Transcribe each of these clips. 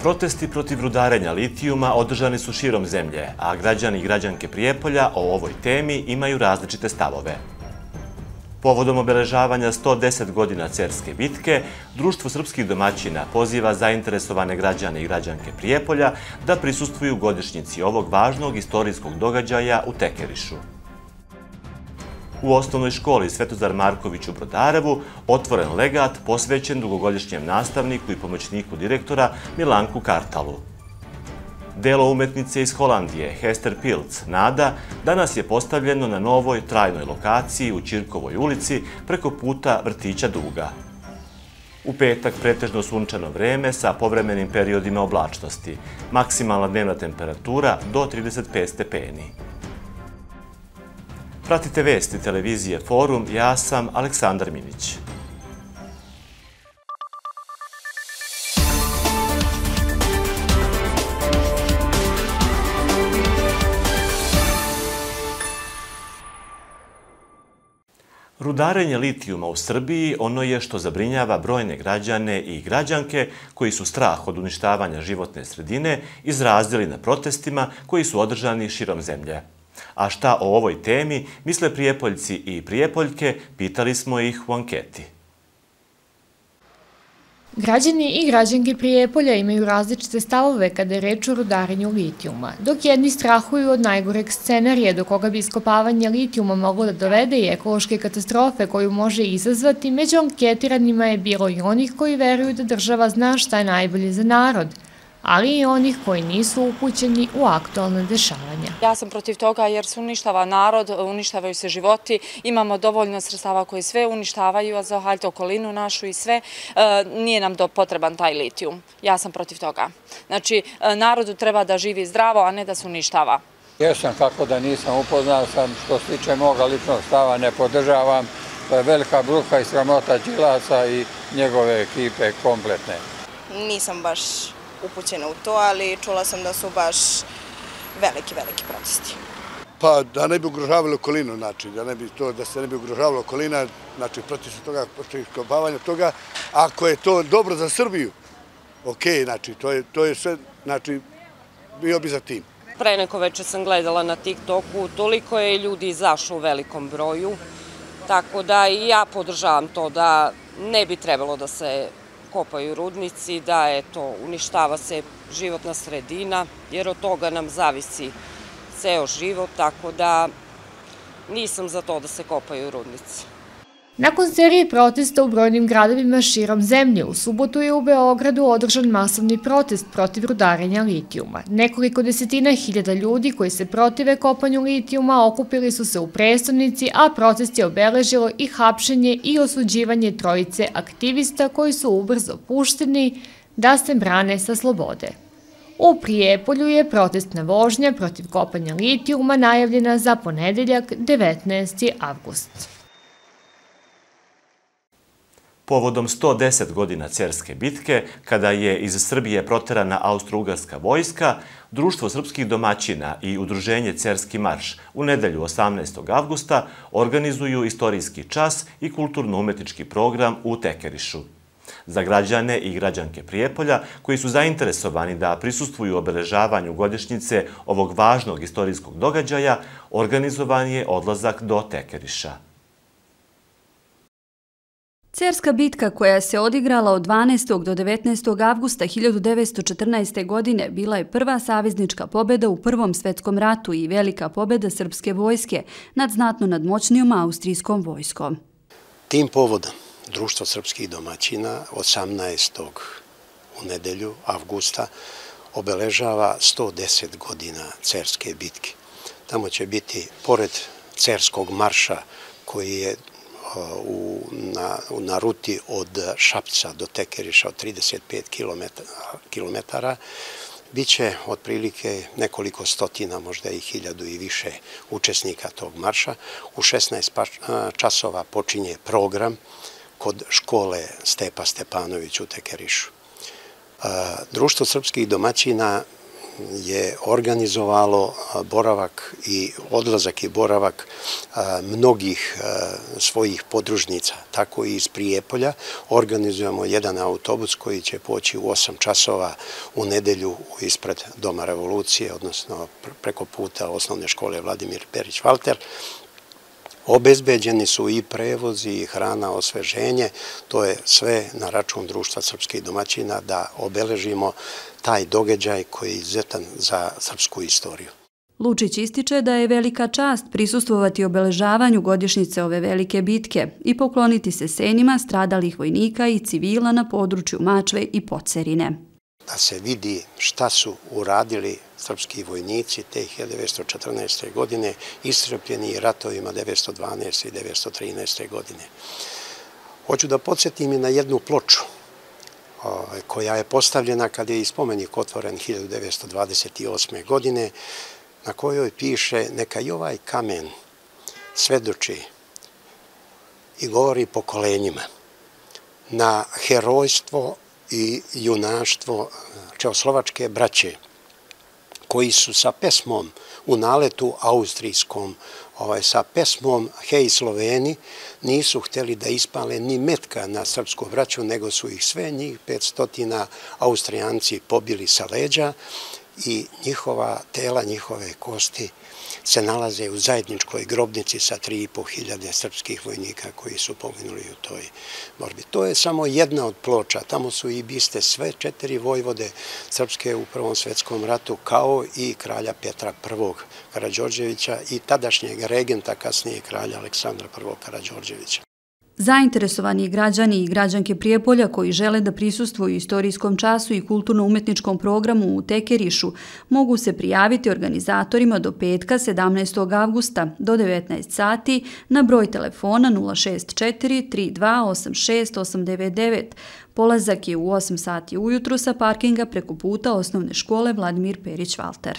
Protesti protiv rudarenja litijuma održani su širom zemlje, a građani i građanke Prijepolja o ovoj temi imaju različite stavove. Povodom obeležavanja 110 godina Cerske bitke, Društvo srpskih domaćina poziva zainteresovane građane i građanke Prijepolja da prisustvuju godišnjici ovog važnog istorijskog događaja u Tekerišu. U osnovnoj školi Svetozar Marković u Brodarevu otvoren legat posvećen dugogodišnjem nastavniku i pomoćniku direktora Milanku Kartalu. Delo umetnice iz Holandije, Hester Pilc, Nada, danas je postavljeno na novoj trajnoj lokaciji u Ćirkovoj ulici preko puta vrtića Duga. U petak pretežno sunčano vreme sa povremenim periodima oblačnosti, maksimalna dnevna temperatura do 35 stepeni. Pratite vesti televizije Forum, ja sam Aleksandar Minić. Rudarenje litijuma u Srbiji ono je što zabrinjava brojne građane i građanke koji su strah od uništavanja životne sredine izrazili na protestima koji su održani širom zemlje. A šta o ovoj temi misle Prijepoljci i Prijepoljke, pitali smo ih u anketi. Građani i građanke Prijepolja imaju različite stavove kada je reč o rudarenju litijuma. Dok jedni strahuju od najgoreg scenarija do koga bi iskopavanje litijuma moglo da dovede i ekološke katastrofe koju može izazvati, među anketiranima je bilo i onih koji veruju da država zna šta je najbolje za narod, ali i onih koji nisu upućeni u aktualne dešavanja. Ja sam protiv toga jer se uništava narod, uništavaju se životi, imamo dovoljno sredstava koji sve uništavaju, a zahaljte okolinu našu i sve, nije nam potreban taj litijum. Ja sam protiv toga. Znači, narodu treba da živi zdravo, a ne da se uništava. Jesam, kako da nisam, upoznao sam, što se tiče moga ličnog stava, ne podržavam. To je velika bruka i sramota Đilasa i njegove ekipe kompletne. Nisam baš upućena u to, ali čula sam da su baš veliki protesti. Pa da ne bi ugrožavali okolinu, znači, da se ne bi ugrožavala okolina, znači protiv su toga, protiv iskopavanja toga, ako je to dobro za Srbiju, ok, znači, to je sve, znači, bio bi za tim. Pre neko večer sam gledala na TikToku, toliko je ljudi izašlo u velikom broju, tako da i ja podržavam to da ne bi trebalo da se kopaju rudnici, da uništava se životna sredina, jer od toga nam zavisi ceo život, tako da nisam za to da se kopaju rudnici. Nakon serije protesta u brojnim gradovima širom zemlje, u subotu je u Beogradu održan masovni protest protiv rudarenja litijuma. Nekoliko desetina hiljada ljudi koji se protive kopanju litijuma okupili su se u prestonici, a protest je obeležilo i hapšenje i osuđivanje trojice aktivista koji su ubrzo pušteni da se brane sa slobode. U Prijepolju je protestna vožnja protiv kopanja litijuma najavljena za ponedeljak 19. avgust. Povodom 110 godina Cerske bitke, kada je iz Srbije proterana austro-ugarska vojska, Društvo srpskih domaćina i Udruženje Cerski marš u nedelju 18. avgusta organizuju istorijski čas i kulturno-umetnički program u Tekerišu. Za građane i građanke Prijepolja, koji su zainteresovani da prisustvuju obeležavanju godišnjice ovog važnog istorijskog događaja, organizovan je odlazak do Tekeriša. Cerska bitka koja se odigrala od 12. do 19. avgusta 1914. godine bila je prva saveznička pobjeda u Prvom svetskom ratu i velika pobjeda srpske vojske nad znatno nadmoćnijom austrijskom vojskom. Tim povodom Društvo srpskih domaćina 18. u nedelju avgusta obeležava 110 godina Cerske bitke. Tamo će biti, pored Cerskog marša koji je na ruti od Šapca do Tekeriša od 35 kilometara, bit će otprilike nekoliko stotina, možda i 1000 i više učesnika tog marša. U 16 časova počinje program kod škole Stepa Stepanović u Tekerišu. Društvo srpskih domaćina je organizovalo boravak i odlazak i boravak mnogih svojih podružnica, tako i iz Prijepolja. Organizujemo jedan autobus koji će poći u 8 časova u nedelju ispred Doma Revolucije, odnosno preko puta osnovne škole Vladimir Perić-Valter. Obezbeđeni su i prevozi, i hrana, osveženje, to je sve na račun Društva srpskih domaćina da obeležimo taj događaj koji je izuzetan za srpsku istoriju. Lučić ističe da je velika čast prisustvovati obeležavanju godišnjice ove velike bitke i pokloniti se senima stradalih vojnika i civila na području Mačve i Pocerine. Da se vidi šta su uradili srpski vojnici te 1914. godine, iscrpljeni ratovima 1912. i 1913. godine. Hoću da podsjetim i na jednu ploču koja je postavljena kad je i spomenik otvoren 1928. godine, na kojoj piše: neka i ovaj kamen svedoči i govori pokolenjima na herojstvo i junaštvo čehoslovačke braće koji su sa pesmom u naletu austrijskom, sa pesmom Hej Sloveni, nisu hteli da ispale ni metka na srpsku braću, nego su ih sve njih 500 Austrijanci pobili sa leđa i njihova tela, njihove kosti se nalaze u zajedničkoj grobnici sa 3.500 srpskih vojnika koji su poginuli u toj borbi. To je samo jedna od ploča. Tamo su i biste sve 4 vojvode srpske u Prvom svetskom ratu, kao i kralja Petra I. Karađorđevića i tadašnjeg regenta, kasnije kralja Aleksandra I. Karađorđevića. Zainteresovani građani i građanke Prijepolja koji žele da prisustvuju istorijskom času i kulturno-umetničkom programu u Tekerišu mogu se prijaviti organizatorima do petka 17. avgusta do 19 sati na broj telefona 064 3286 899. Polazak je u 8 sati ujutru sa parkinga preko puta osnovne škole Vladimir Perić-Valter.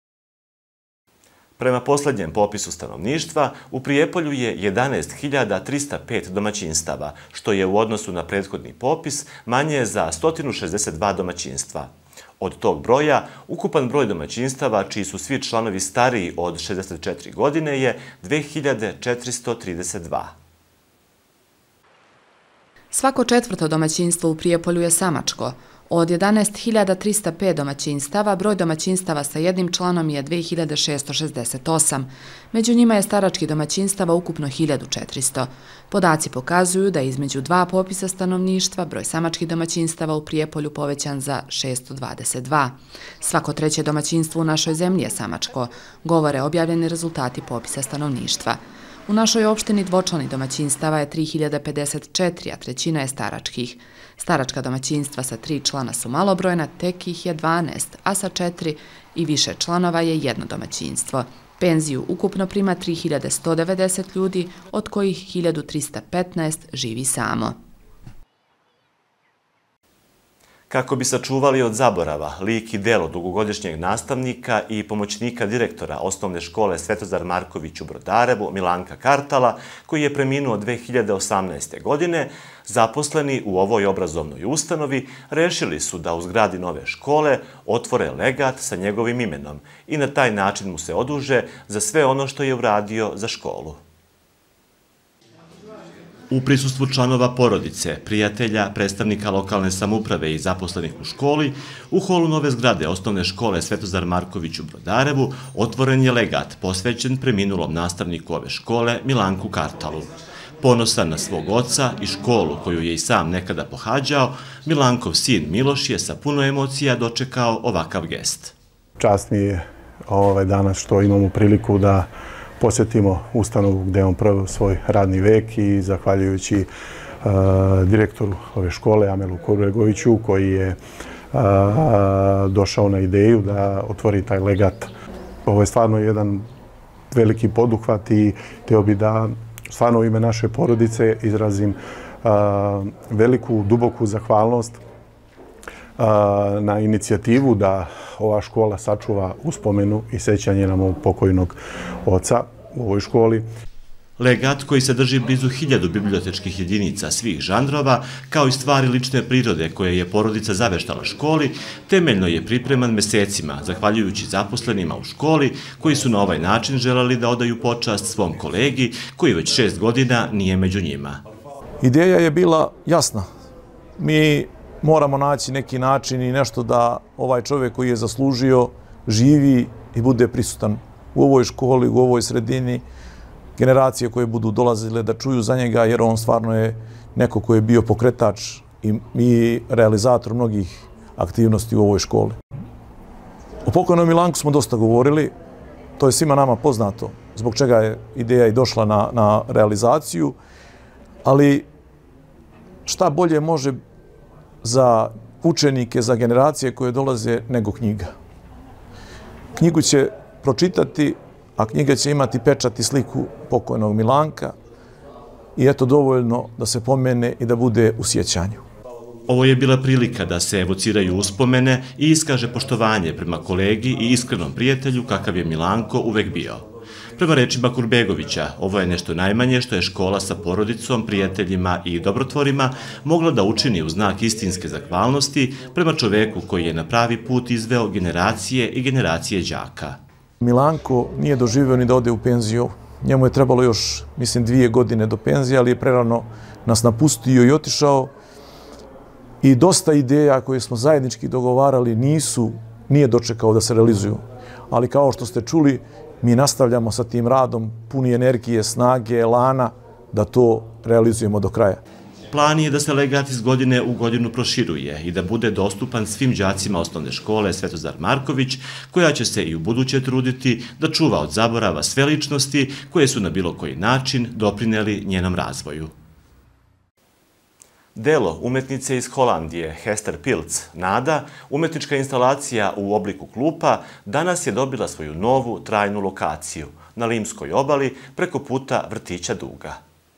Prema posljednjem popisu stanovništva, u Prijepolju je 11.305 domaćinstava, što je u odnosu na prethodni popis manje za 162 domaćinstva. Od tog broja, ukupan broj domaćinstava, čiji su svi članovi stariji od 64 godine, je 2432. Svako 4. domaćinstvo u Prijepolju je samačko. Od 11.305 domaćinstava, broj domaćinstava sa jednim članom je 2668. Među njima je staračkih domaćinstava ukupno 1400. Podaci pokazuju da je između 2 popisa stanovništva broj samačkih domaćinstava u Prijepolju povećan za 622. Svako 3. domaćinstvo u našoj zemlji je samačko, govore objavljeni rezultati popisa stanovništva. U našoj opštini dvočlanih domaćinstava je 3054, a trećina je staračkih. Staračka domaćinstva sa 3 člana su malobrojna, tek ih je 12, a sa 4 i više članova je jedno domaćinstvo. Penziju ukupno prima 3190 ljudi, od kojih 1315 živi samo. Kako bi sačuvali od zaborava lik i delo dugogodišnjeg nastavnika i pomoćnika direktora osnovne škole Svetozar Marković u Brodarevu, Milanka Kartala, koji je preminuo 2018. godine, zaposleni u ovoj obrazovnoj ustanovi rešili su da u zgradi nove škole otvore legat sa njegovim imenom i na taj način mu se oduže za sve ono što je uradio za školu. U prisustvu članova porodice, prijatelja, predstavnika lokalne samouprave i zaposlenih u školi, u holu nove zgrade osnovne škole Svetozar Marković u Brodarevu otvoren je legat posvećen preminulom nastavniku ove škole Milanku Kartalu. Ponosan na svog oca i školu koju je i sam nekada pohađao, Milankov sin Miloš je sa puno emocija dočekao ovakav gest. Čast mi je danas što imamo priliku da posjetimo ustanovu gdje on proveo svoj radni vek i zahvaljujući direktoru ove škole, Amelu Kuregoviću, koji je došao na ideju da otvori taj legat. Ovo je stvarno jedan veliki poduhvat i htio bi da stvarno u ime naše porodice izrazim veliku, duboku zahvalnost na inicijativu da ova škola sačuva uspomenu i sećanje na mog pokojnog oca u ovoj školi. Legat koji sadrži blizu 1000 bibliotečkih jedinica svih žanrova, kao i stvari lične prirode koje je porodica zaveštala školi, temeljno je pripreman mesecima, zahvaljujući zaposlenima u školi, koji su na ovaj način želeli da odaju počast svom kolegi, koji već 6 godina nije među njima. Ideja je bila jasna. Mi moramo naći neki način i nešto da ovaj čovjek koji je zaslužio živi i bude prisutan u ovoj školi, u ovoj sredini, generacije koje budu dolazile da čuju za njega, jer on stvarno je neko koji je bio pokretač i realizator mnogih aktivnosti u ovoj školi. O pokojnom Milanku smo dosta govorili, to je svima nama poznato, zbog čega je ideja i došla na realizaciju, ali šta bolje može za učenike, za generacije koje dolaze nego knjiga. Knjigu će pročitati, a knjiga će imati pečat i sliku pokojnog Milanka i eto dovoljno da se pomene i da bude u sjećanju. Ovo je bila prilika da se evociraju uspomene i iskaže poštovanje prema kolegi i iskrenom prijatelju kakav je Milanko uvek bio. Prema rečima Kurbegovića, ovo je nešto najmanje što je škola sa porodicom, prijateljima i dobrotvorima mogla da učini u znak istinske zahvalnosti prema čoveku koji je na pravi put izveo generacije i generacije đaka. Milanko nije doživio ni da ode u penziju. Njemu je trebalo još, mislim, 2 godine do penzije, ali je prerano nas napustio i otišao. I dosta ideja koje smo zajednički dogovarali nije dočekao da se realizuju. Ali kao što ste čuli, mi nastavljamo sa tim radom, puni energije, snage, elana, da to realizujemo do kraja. Plan je da se legat iz godine u godinu proširuje i da bude dostupan svim đacima osnovne škole Svetozar Marković, koja će se i u buduće truditi da čuva od zaborava sve ličnosti koje su na bilo koji način doprineli njenom razvoju. Delo umetnice iz Holandije, Hester Pilz, Nada, umetnička instalacija u obliku klupa, danas je dobila svoju novu trajnu lokaciju na Limskoj obali preko puta vrtića Duga.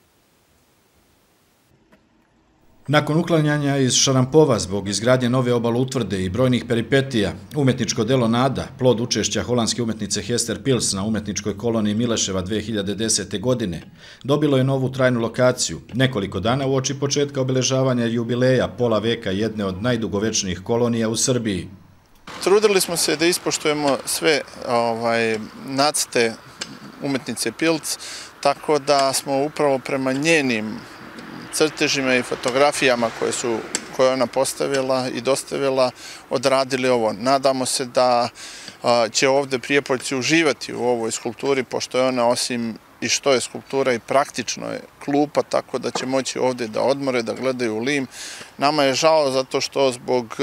Nakon uklanjanja iz Šarampova zbog izgradnje nove obaloutvrde i brojnih peripetija, umetničko delo Nada, plod učešća holandske umetnice Hester Pilz na umetničkoj koloniji Mileševa 2010. godine, dobilo je novu trajnu lokaciju nekoliko dana uoči početka obeležavanja jubileja pola veka jedne od najdugovečnijih kolonija u Srbiji. Trudili smo se da ispoštujemo sve nacrte umetnice Pilz, tako da smo upravo prema njenim crtežima i fotografijama koje ona postavila i dostavila, odradili ovo. Nadamo se da će ovde Prijepoljci uživati u ovoj skulpturi, pošto je ona osim i što je skulptura i praktično je klupa, tako da će moći ovde da odmore, da gledaju Lim. Nama je žao zato što zbog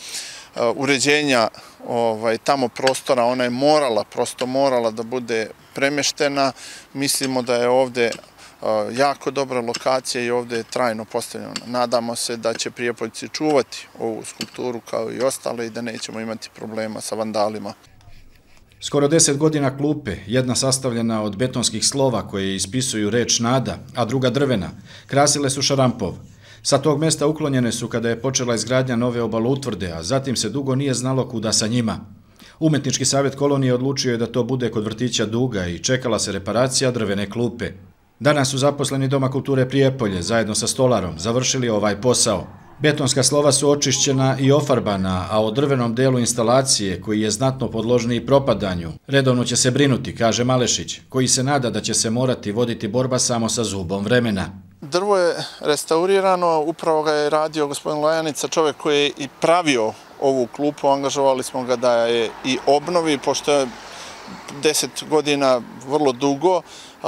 uređenja tamo prostora ona je morala da bude premeštena. Mislimo da je ovde jako dobra lokacija i ovde je trajno postavljeno. Nadamo se da će Prijepoljci čuvati ovu skulpturu kao i ostale i da nećemo imati problema sa vandalima. Skoro 10 godina klupe, jedna sastavljena od betonskih slova koje ispisuju reč Nada, a druga drvena, krasile su Šarampov. Sa tog mesta uklonjene su kada je počela izgradnja nove obaloutvrde, a zatim se dugo nije znalo kuda sa njima. Umetnički savjet kolonije odlučio je da to bude kod vrtića Duga i čekala se reparacija drvene klupe. Danas su zaposleni Doma kulture Prijepolje zajedno sa stolarom završili ovaj posao. Betonska slova su očišćena i ofarbana, a o drvenom delu instalacije, koji je znatno podložniji propadanju, redovno će se brinuti, kaže Malešić, koji se nada da će se morati voditi borba samo sa zubom vremena. Drvo je restaurirano, upravo ga je radio gospodin Lajanica, čovjek koji je i pravio ovu klupu, angažovali smo ga da je i obnovi, pošto je 10 godina vrlo dugo.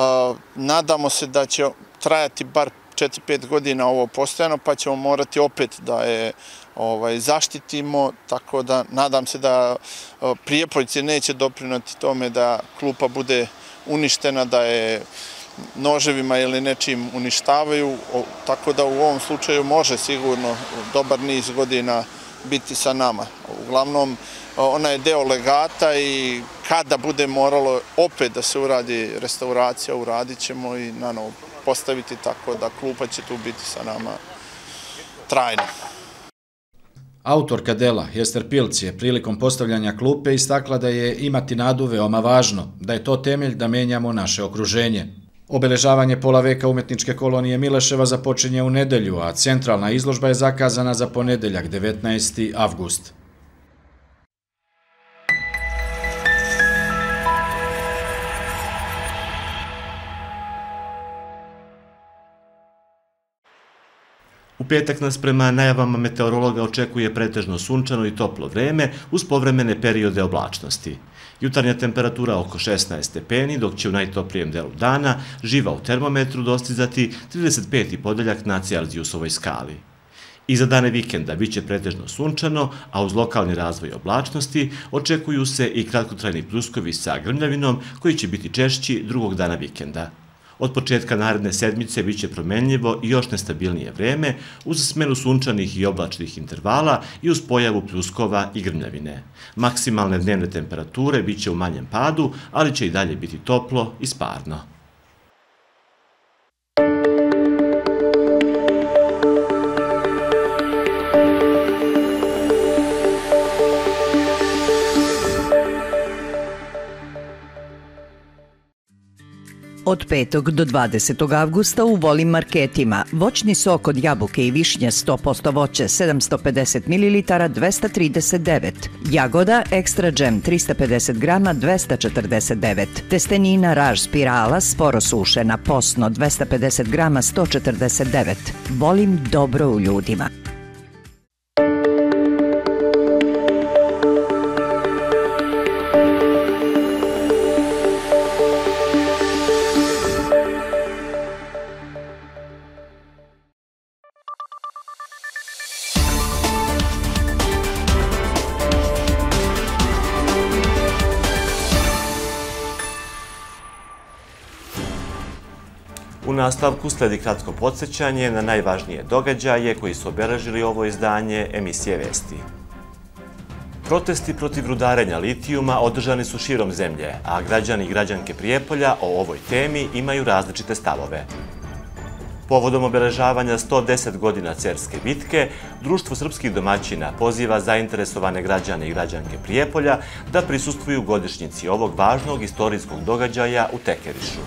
Nadamo se da će trajati bar 4-5 godina ovo postojano, pa ćemo morati opet da je zaštitimo, tako da nadam se da Prijepoljci neće doprinoti tome da klupa bude uništena, da je noževima ili nečim uništavaju, tako da u ovom slučaju može sigurno dobar niz godina biti sa nama. Uglavnom, ona je deo legata i kada bude moralo opet da se uradi restauracija, uradit ćemo i na novo postaviti, tako da klupa će tu biti sa nama trajno. Autorka dela, Hester Pilz, je prilikom postavljanja klupe istakla da je imati nadu veoma važno, da je to temelj da menjamo naše okruženje. Obeležavanje pola veka umetničke kolonije Mileševa započinje u nedelju, a centralna izložba je zakazana za ponedeljak 19. avgust. U petak nas prema najavama meteorologa očekuje pretežno sunčano i toplo vreme uz povremene periode oblačnosti. Jutarnja temperatura oko 16 stepeni, dok će u najtoplijem delu dana živa u termometru dostizati 35 podeljak na Celzijusovoj skali. I za dane vikenda biće pretežno sunčano, a uz lokalni razvoj oblačnosti očekuju se i kratkotrajni pljuskovi sa grmljavinom koji će biti češći drugog dana vikenda. Od početka naredne sedmice biće promenljivo i još nestabilnije vreme uz smenu sunčanih i oblačnih intervala i uz pojavu pljuskova i grmljavine. Maksimalne dnevne temperature biće u manjem padu, ali će i dalje biti toplo i sparno. Od 5. do 20. avgusta u Volim marketima voćni sok od jabuke i višnje 100% voće 750 ml 239, jagoda ekstra džem 350 g 249, testenina raž spirala sporo sušena posno 250 g 149. Volim dobro u ljudima. U nastavku sledi kratko podsjećanje na najvažnije događaje koji su obeležili ovo izdanje emisije Vesti. Protesti protiv rudarenja litijuma održani su širom zemlje, a građani i građanke Prijepolja o ovoj temi imaju različite stavove. Povodom obeležavanja 110 godina Cerske bitke, Društvo srpskih domaćina poziva zainteresovane građane i građanke Prijepolja da prisustvuju godišnjici ovog važnog istorijskog događaja u Tekerišu.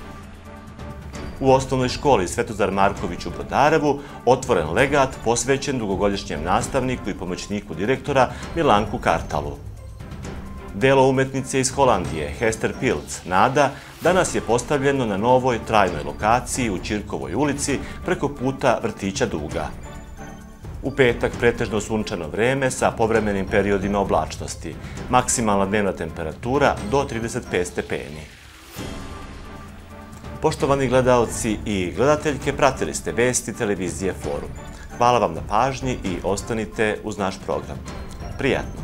U osnovnoj školi Svetozar Marković u Brodarevu otvoren legat posvećen dugogodišnjem nastavniku i pomoćniku direktora Milanku Kartalu. Delo umetnice iz Holandije, Hester Pilc, Nada, danas je postavljeno na novoj trajnoj lokaciji u Ćirkovoj ulici preko puta vrtića Duga. U petak pretežno sunčano vreme sa povremenim periodima oblačnosti, maksimalna dnevna temperatura do 35 stepeni. Poštovani gledalci i gledateljke, pratili ste vesti televizije Forum. Hvala vam na pažnji i ostanite uz naš program. Prijatno!